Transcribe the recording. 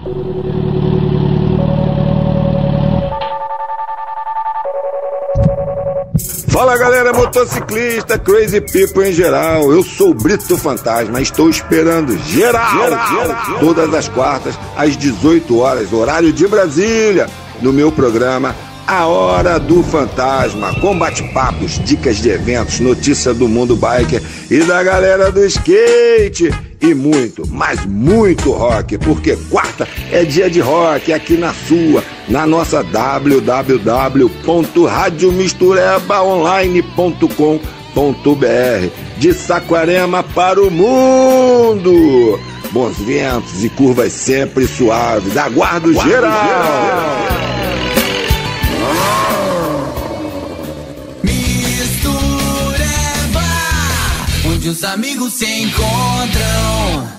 Fala galera motociclista, crazy people em geral, eu sou o Brito Fantasma, estou esperando geral, todas as quartas às 18 horas, horário de Brasília, no meu programa A Hora do Fantasma, com bate-papos, dicas de eventos, notícia do mundo biker e da galera do skate e muito, mas muito rock, porque quarta é dia de rock aqui na nossa www.radiomisturebaonline.com.br, de Saquarema para o mundo. Bons ventos e curvas sempre suaves. Aguardo geral. Mistureba, onde os amigos se encontram.